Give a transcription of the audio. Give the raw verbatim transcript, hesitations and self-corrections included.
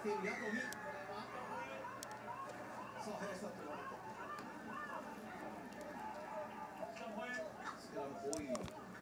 ているヤトミ。さあ林さんと